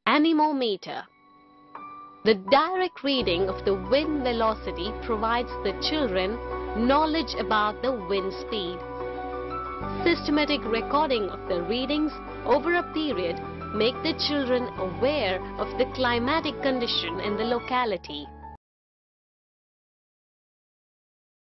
Anemometer. The direct reading of the wind velocity provides the children knowledge about the wind speed. Systematic recording of the readings over a period make the children aware of the climatic condition in the locality.